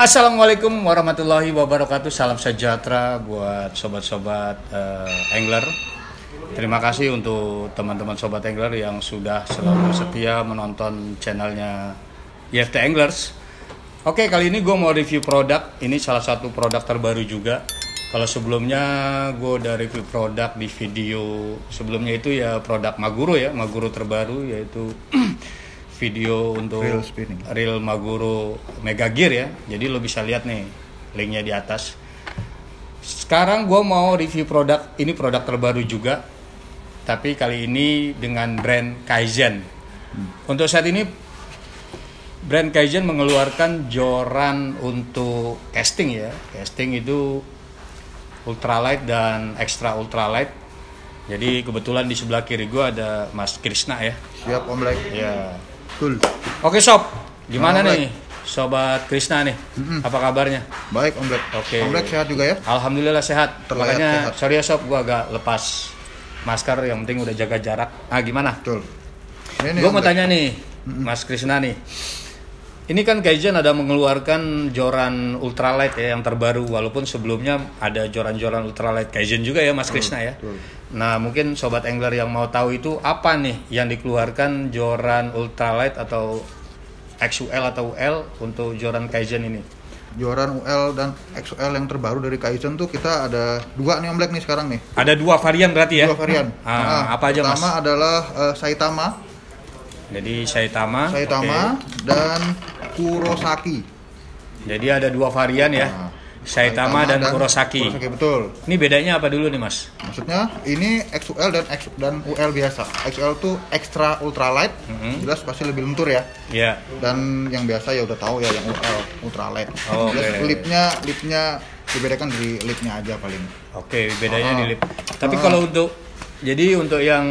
Assalamualaikum warahmatullahi wabarakatuh. Salam sejahtera buat sobat-sobat angler. Terima kasih untuk teman-teman sobat angler yang sudah selalu setia menonton channelnya YFT Anglers. Oke, kali ini gue mau review produk. Ini salah satu produk terbaru juga. Kalau sebelumnya gue udah review produk di video sebelumnya itu ya produk Maguro ya, Maguro terbaru yaitu video untuk reel Maguro Mega Gear ya. Jadi lo bisa lihat nih linknya di atas. Sekarang gue mau review produk, ini produk terbaru juga, tapi kali ini dengan brand Kaizen. Untuk saat ini brand Kaizen mengeluarkan joran untuk casting ya. Casting itu ultralight dan extra ultralight. Jadi kebetulan di sebelah kiri gue ada Mas Krisna ya. Siap Om Black. Ya. Cool. Oke sob, gimana nih Sobat Krisna nih? Apa kabarnya? Baik Om Black. Oke. Om Black sehat juga ya? Alhamdulillah sehat. Terlihat Makanya sehat. sorry ya sob, gue agak lepas masker, yang penting udah jaga jarak. Gimana? Betul. Gue mau tanya nih, Mas Krisna nih. Ini kan Kaizen ada mengeluarkan joran ultralight ya yang terbaru, walaupun sebelumnya ada joran-joran ultralight Kaizen juga ya Mas Krisna ya. Betul. Nah mungkin sobat angler yang mau tahu itu apa nih yang dikeluarkan joran ultralight atau XUL atau UL untuk joran Kaizen ini? Joran UL dan XUL yang terbaru dari Kaizen tuh kita ada dua nih Om Black nih sekarang nih. Ada dua varian berarti ya? Dua varian. Apa aja Mas? Pertama adalah Saitama. Jadi Saitama Okay. Dan Kurosaki. Jadi ada dua varian ya, Saitama dan Kurosaki. Betul. Ini bedanya apa dulu nih Mas? Maksudnya ini XUL dan UL biasa. XUL tuh extra ultralight, jelas pasti lebih lentur ya. Iya. Dan yang biasa ya udah tahu ya yang UL ultralight. Oke. Jelas lipnya dibedakan dari lipnya aja paling. Oke, bedanya di lip. Tapi kalau untuk yang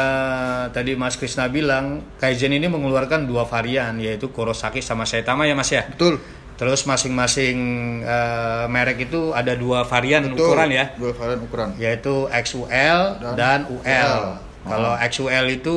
tadi Mas Krisna bilang, Kaizen ini mengeluarkan dua varian, yaitu Kurosaki sama Saitama ya Mas ya? Betul. Terus masing-masing merek itu ada dua varian ukuran ya? Dua varian ukuran. Yaitu XUL dan UL. Kalau XUL itu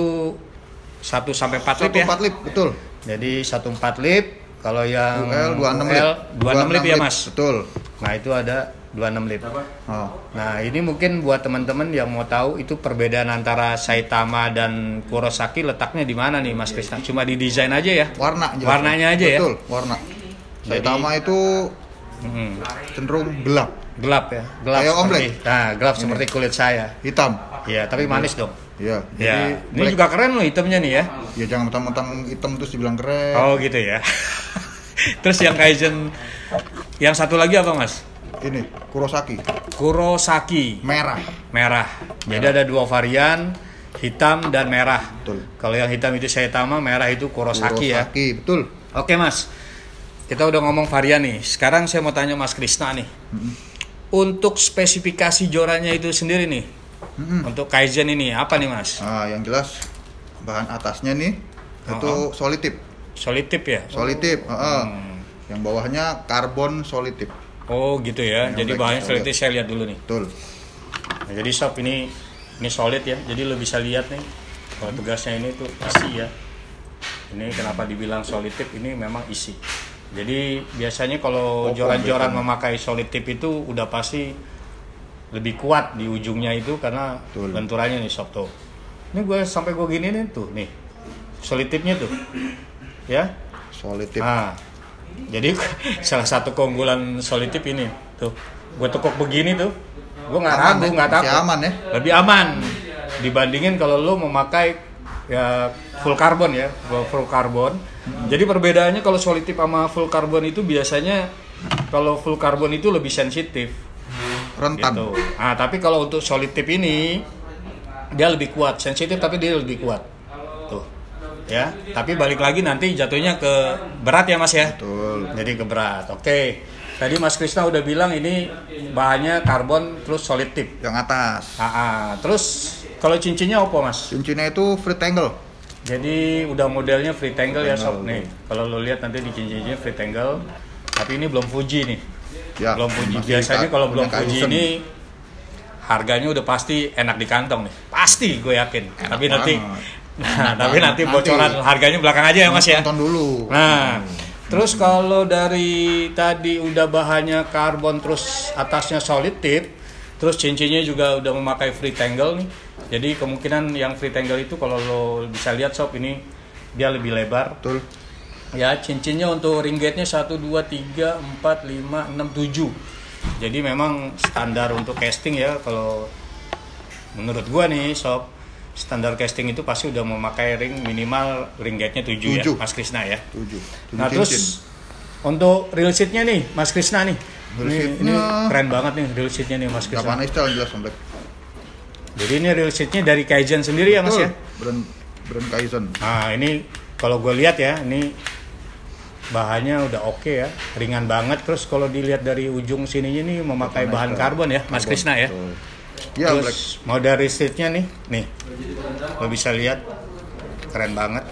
1 sampai 4 lip ya? 1/4 lip, betul. Jadi 1/4 lip. Kalau yang UL 26 lip. 26 lip ya Mas? Betul. Nah itu ada 26 lip. Nah ini mungkin buat teman-teman yang mau tahu itu perbedaan antara Saitama dan Kurosaki letaknya di mana nih Mas Krisna? Cuma di desain aja ya? Warnanya aja ya? Betul, warna. Saitama itu cenderung gelap. Gelap ya? Gelap Kayak Om Black. Nah gelap seperti kulit saya. Hitam. Iya tapi manis dong. Iya. Ya. Ini juga keren loh hitamnya nih ya? Ya jangan mentang-mentang hitam terus dibilang keren. Oh gitu ya. Terus yang Kaizen yang satu lagi apa Mas? Ini Kurosaki. Kurosaki. Merah. Jadi ada dua varian, hitam dan merah. Betul. Kalau yang hitam itu Saitama, merah itu Kurosaki ya. Betul. Oke Mas, kita udah ngomong varian nih. Sekarang saya mau tanya Mas Krisna nih. Untuk spesifikasi jorannya itu sendiri nih, untuk Kaizen ini apa nih Mas? Yang jelas bahan atasnya nih itu solid tip. Solid tip ya? Solid tip. Yang bawahnya karbon solid tip. Oh gitu ya. Jadi bahannya solid tip, saya lihat dulu nih. Betul. Nah, jadi sob ini solid ya. Jadi lo bisa lihat nih. Kalau tugasnya ini tuh isi ya. Ini kenapa dibilang solid tip, ini memang isi. Jadi biasanya kalau joran-joran memakai solid tip itu udah pasti lebih kuat di ujungnya itu karena lenturannya nih sob tuh. Ini gue sampai gue gini nih tuh nih. Solid tipnya tuh. Ya. Solid tip. Jadi salah satu keunggulan solid tip ini tuh, gue tekuk begini tuh, gue nggak ragu, nggak takut. Aman ya? Lebih aman dibandingin kalau lo memakai ya full carbon ya, full carbon. Jadi perbedaannya kalau solid tip sama full carbon itu biasanya kalau full carbon itu lebih sensitif, rentan. Gitu. Tapi kalau untuk solid tip ini dia lebih kuat, sensitif tapi dia lebih kuat. Ya, tapi balik lagi nanti jatuhnya ke berat ya Mas ya. Betul. Jadi ke berat. Oke. Tadi Mas Krisna udah bilang ini bahannya karbon terus solid tip. Yang atas. Terus kalau cincinnya apa Mas? Cincinnya itu free tangle. Jadi udah modelnya free tangle ya sob nih. Kalau lo lihat nanti di cincinnya free tangle. Tapi ini belum Fuji nih. Ya, belum Fuji. Biasanya kalau belum Fuji ini harganya udah pasti enak di kantong nih. Pasti gue yakin. Tapi nanti bocoran harganya belakang aja ya Mas ya. Tonton dulu. Nah, Terus kalau dari tadi udah bahannya karbon terus atasnya solid tip, terus cincinnya juga udah memakai free tangle nih. Jadi kemungkinan yang free tangle itu kalau lo bisa lihat sob, ini dia lebih lebar. Betul. Ya, cincinnya untuk ring gauge-nya 1 2 3 4 5 6 7. Jadi memang standar untuk casting ya, kalau menurut gua nih sob, standar casting itu pasti udah memakai ring minimal ring gauge-nya 7 ya, Mas Krisna ya. 7. Nah, terus untuk reel sheet-nya nih, Mas Krisna nih. Ini keren banget nih reel sheet-nya nih, Mas Krisna. Kapan style jelas Om Black. Jadi ini reel sheet-nya dari Kaizen sendiri ya, Mas ya. Brand Kaizen. Nah, ini kalau gue lihat ya, ini bahannya udah oke ya, ringan banget. Terus kalau dilihat dari ujung sininya nih memakai bahan karbon ya, Mas Krisna ya. Ya, terus mau dari sheet-nya nih, lo bisa lihat keren banget.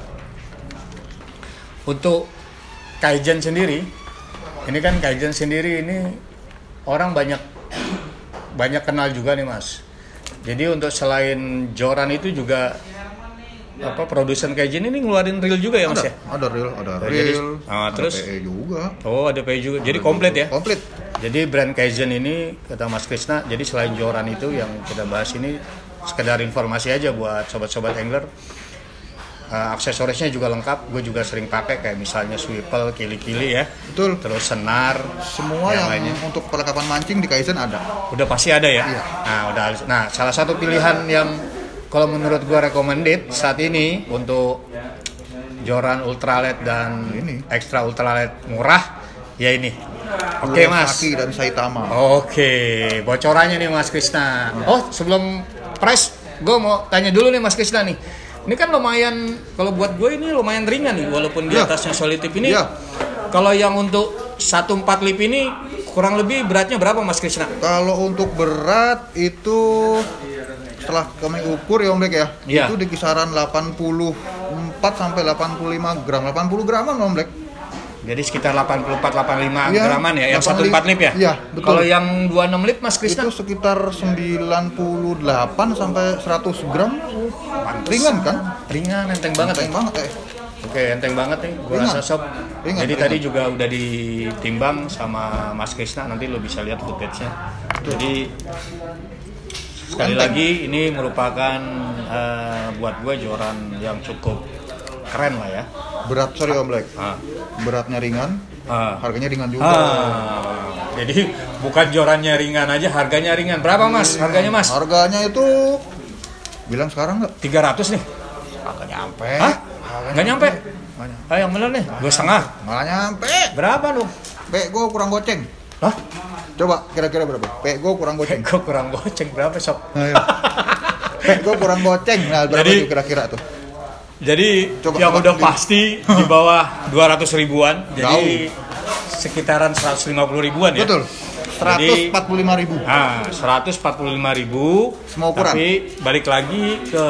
Untuk Kaizen sendiri, ini kan Kaizen sendiri ini orang banyak kenal juga nih Mas. Jadi untuk selain Joran itu juga produsen Kaizen ini ngeluarin reel juga ya Mas ya? Ada reel, ada terus PE juga. Oh, ada PE juga. Jadi komplit ya? Komplit. Jadi brand Kaizen ini kata Mas Krisna, jadi selain Joran itu yang kita bahas ini sekedar informasi aja buat sobat-sobat angler. Aksesorisnya juga lengkap, gue juga sering pakai kayak misalnya swivel, kili-kili ya. Betul. Terus senar, semua yang lainnya. Untuk perlengkapan mancing di Kaizen ada. Udah pasti ada ya. Iya. Nah, salah satu pilihan yang kalau menurut gue recommended saat ini untuk Joran ultralight dan extra ultralight murah ya ini. Oke, Mas. Kawasaki dan Saitama. Oke, bocorannya nih Mas Krisna. Oh, sebelum price, gue mau tanya dulu nih Mas Krisna nih. Ini kan lumayan, kalau buat gue ini lumayan ringan nih, walaupun di atasnya solid tip ini. Kalau yang untuk 1/4 lip ini kurang lebih beratnya berapa Mas Krisna? Kalau untuk berat itu setelah kami ukur ya Om Black ya, itu di kisaran 84 sampai 85 gram, 80 graman Om Black. Jadi sekitar 84-85 graman ya, yang 1/4 lip ya? Iya, betul. Kalau yang 26 lip Mas Krisna? Itu sekitar 98 sampai 100 gram. Ringan kan? Ringan, enteng banget. Oke, enteng banget nih, gue rasa sob. Jadi tadi juga udah ditimbang sama Mas Krisna, nanti lo bisa lihat footage-nya. Jadi sekali lagi ini merupakan buat gue Joran yang cukup keren lah ya. Berat, sorry Om Black. Beratnya ringan, harganya ringan juga. Jadi bukan Jorannya ringan aja, harganya ringan. Berapa Mas? Harganya Mas? Harganya itu bilang sekarang nggak? 300 nih. Nggak nyampe. Hah? Nggak nyampe? Yang bener nih, 2,5. Nggak nyampe. Berapa lu? Pego kurang goceng. Hah? Coba kira-kira berapa? Pego kurang goceng. Pego kurang goceng berapa sob? Pego kurang goceng. Nah, berapa itu kira-kira tuh? Jadi yang udah pasti di bawah 200 ribuan. Jadi sekitaran 150 ribuan ya? Betul. 145 ribu. Nah, 145 ribu. Semua ukuran. Tapi balik lagi ke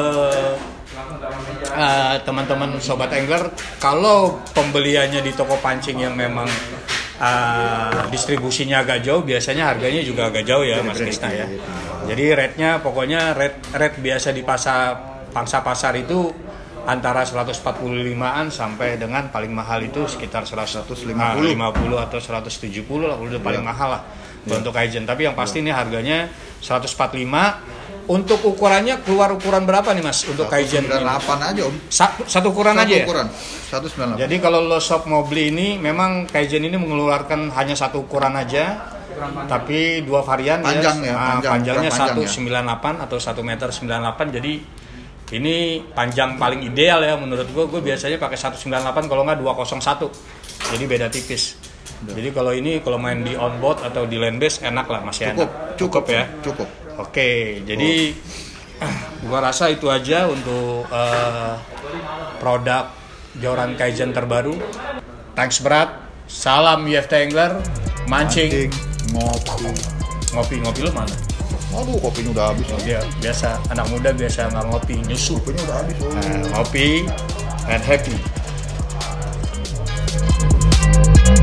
teman-teman sobat angler, kalau pembeliannya di toko pancing yang memang distribusinya agak jauh, biasanya harganya juga agak jauh ya Mas Krisna ya. Jadi rate-nya pokoknya rate biasa di pangsa pasar itu antara 145-an sampai dengan paling mahal itu sekitar 150 atau 170 lah, udah paling mahal lah untuk Kaizen. Tapi yang pasti ini harganya 145. Untuk ukurannya keluar ukuran berapa nih Mas untuk Kaizen? 198 aja Om. Satu ukuran aja ya? Ukuran. 198. Jadi kalau lo shop mau beli ini, memang Kaizen ini mengeluarkan hanya satu ukuran aja, tapi dua varian panjang ya. Panjangnya 198 atau 1,98 meter. Jadi ini panjang paling ideal ya menurut gue biasanya pakai 198 kalau nggak 201. Jadi beda tipis. Jadi kalau ini kalau main di onboard atau di land base enak lah, masih enak. Cukup ya. Cukup. Oke, jadi gua rasa itu aja untuk produk Joran Kaizen terbaru. Thanks berat. Salam YFT Angler. Mancing. Ngopi lu mana? Aduh, kopinya udah habis. Ya, biasa anak muda biasa nggak ngopi, nyusu. Kopinya udah habis. Ngopi and happy.